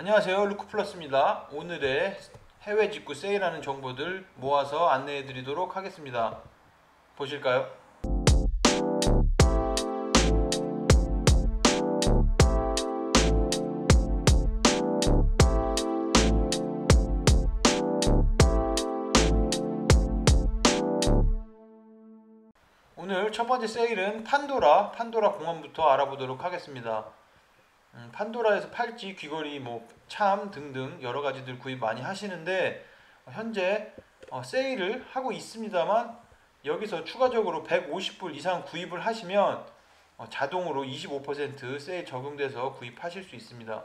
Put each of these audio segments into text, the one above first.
안녕하세요, 루크플러스입니다. 오늘의 해외 직구 세일하는 정보들 모아서 안내해 드리도록 하겠습니다. 보실까요? 오늘 첫 번째 세일은 판도라 공원부터 알아보도록 하겠습니다. 판도라에서 팔찌, 귀걸이, 참 등등 여러 가지들 구입 많이 하시는데 현재 세일을 하고 있습니다만 여기서 추가적으로 150불 이상 구입을 하시면 자동으로 25% 세일 적용돼서 구입하실 수 있습니다.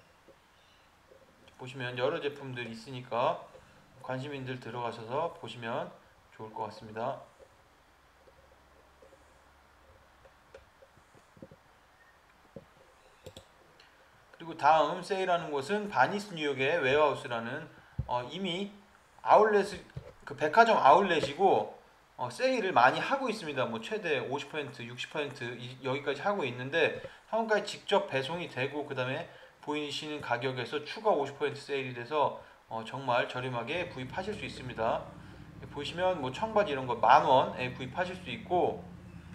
보시면 여러 제품들 있으니까 관심인들 들어가셔서 보시면 좋을 것 같습니다. 그리고 다음 세일하는 곳은 바니스 뉴욕의 웨어하우스라는 이미 아울렛, 백화점 아울렛이고 세일을 많이 하고 있습니다. 최대 50%, 60% 여기까지 하고 있는데 한국까지 직접 배송이 되고 그 다음에 보이시는 가격에서 추가 50% 세일이 돼서 정말 저렴하게 구입하실 수 있습니다. 보시면 청바지 이런 거 10,000원에 구입하실 수 있고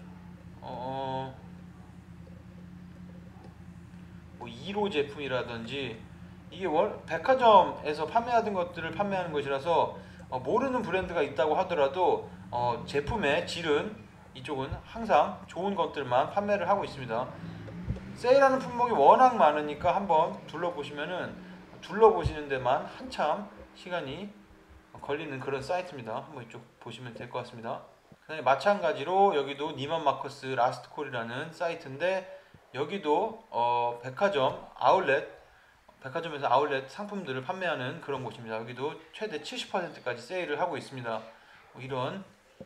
2로 제품이라든지 이게 백화점에서 판매하던 것들을 판매하는 것이라서 모르는 브랜드가 있다고 하더라도 제품의 질은 이쪽은 항상 좋은 것들만 판매를 하고 있습니다. 세일하는 품목이 워낙 많으니까 한번 둘러보시는 데만 한참 시간이 걸리는 그런 사이트입니다. 한번 이쪽 보시면 될 것 같습니다. 그다음에 마찬가지로 여기도 니만 마커스 라스트콜이라는 사이트인데 여기도 백화점에서 아울렛 상품들을 판매하는 그런 곳입니다. 여기도 최대 70%까지 세일을 하고 있습니다. 이런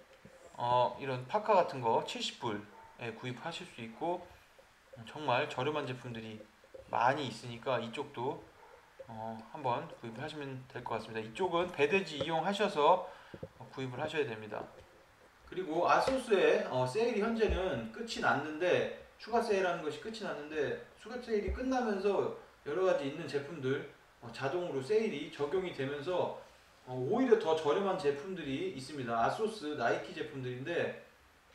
파카 같은 거 70불에 구입하실 수 있고 정말 저렴한 제품들이 많이 있으니까 이쪽도 한번 구입을 하시면 될 것 같습니다. 이쪽은 배대지 이용하셔서 구입을 하셔야 됩니다. 그리고 아소스의 세일이 현재는 끝이 났는데 추가 세일하는 것이 끝이 났는데 추가 세일이 끝나면서 여러가지 있는 제품들 자동으로 세일이 적용이 되면서 오히려 더 저렴한 제품들이 있습니다. 아소스, 나이키 제품들인데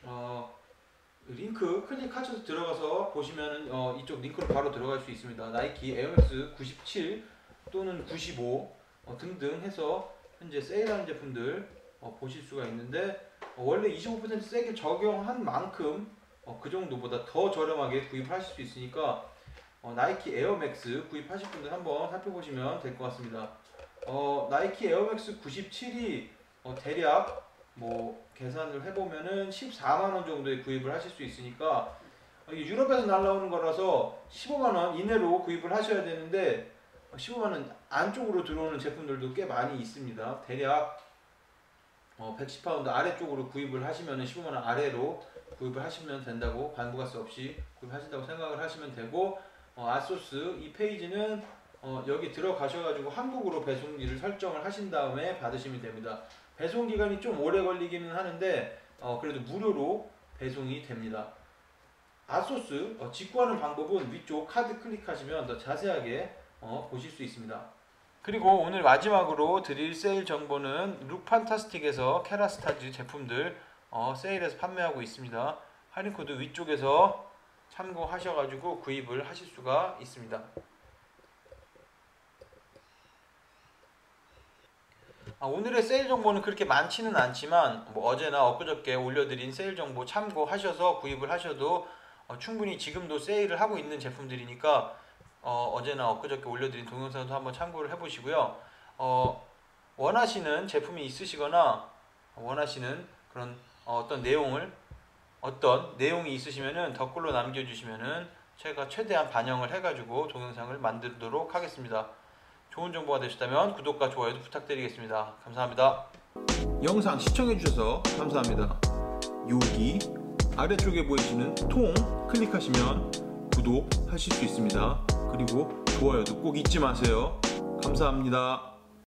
링크 클릭하셔서 들어가서 보시면 이쪽 링크로 바로 들어갈 수 있습니다. 나이키 에어맥스 97 또는 95 등등 해서 현재 세일하는 제품들 보실 수가 있는데 원래 25% 세일 적용한 만큼 그 정도보다 더 저렴하게 구입하실 수 있으니까 나이키 에어맥스 구입하실 분들 한번 살펴보시면 될 것 같습니다. 나이키 에어맥스 97이 대략 계산을 해보면은 14만원 정도에 구입을 하실 수 있으니까 유럽에서 날라오는 거라서 15만원 이내로 구입을 하셔야 되는데 15만원 안쪽으로 들어오는 제품들도 꽤 많이 있습니다. 대략 110파운드 아래쪽으로 구입을 하시면 15만원 아래로 구입을 하시면 된다고, 반부가세 없이 구입하신다고 생각을 하시면 되고 아소스 이 페이지는 여기 들어가셔가지고 한국으로 배송기를 설정을 하신 다음에 받으시면 됩니다. 배송기간이 좀 오래 걸리기는 하는데 그래도 무료로 배송이 됩니다. 아소스 직구하는 방법은 위쪽 카드 클릭하시면 더 자세하게 보실 수 있습니다. 그리고 오늘 마지막으로 드릴 세일 정보는 룩판타스틱에서 케라스타즈 제품들 세일해서 판매하고 있습니다. 할인코드 위쪽에서 참고하셔가지고 구입을 하실 수가 있습니다. 오늘의 세일 정보는 그렇게 많지는 않지만 어제나 엊그저께 올려드린 세일 정보 참고하셔서 구입을 하셔도 충분히 지금도 세일을 하고 있는 제품들이니까 어제나 엊그저께 올려드린 동영상도 한번 참고를 해보시고요. 원하시는 제품이 있으시거나 원하시는 그런 어떤 내용이 있으시면은 댓글로 남겨주시면은 제가 최대한 반영을 해가지고 동영상을 만들도록 하겠습니다. 좋은 정보가 되셨다면 구독과 좋아요도 부탁드리겠습니다. 감사합니다. 영상 시청해주셔서 감사합니다. 여기 아래쪽에 보이시는 통 클릭하시면 구독하실 수 있습니다. 그리고 좋아요도 꼭 잊지 마세요. 감사합니다.